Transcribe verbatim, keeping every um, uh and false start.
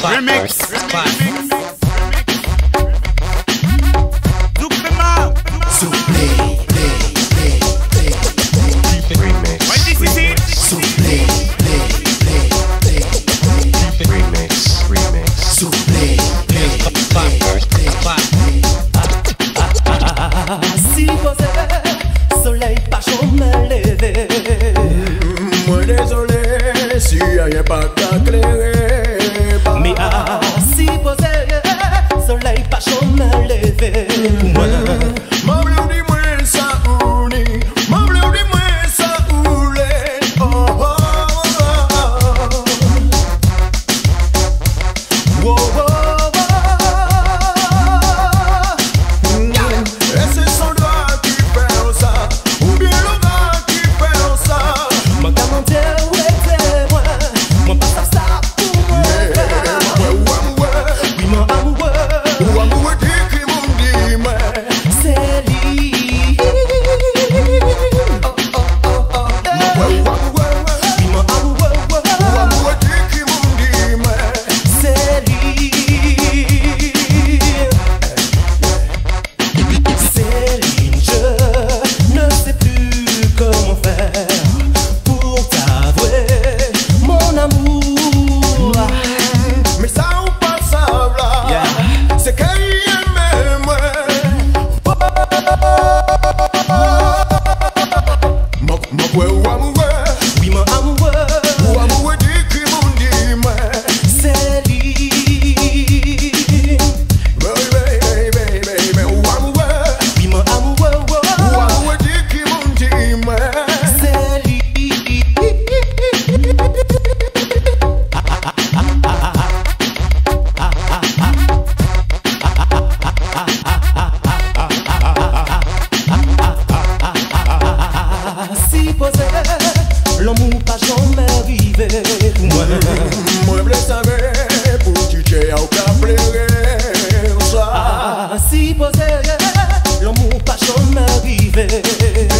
Remix. Si posé, soleil pas jamais levé. Moi désolé si y'a pas qu'à clairer. Mais ah, si posé, soleil pas jamais levé. Moi, ma bleu dis moi ça ouli, ma bleu dis moi ça oulé. Oh oh oh oh. wow, wow. L'amour pas jamais arrivé. Moi, moi je savais pour tu t'es au cap ça. Ah, si posé, l'amour pas jamais arrivé.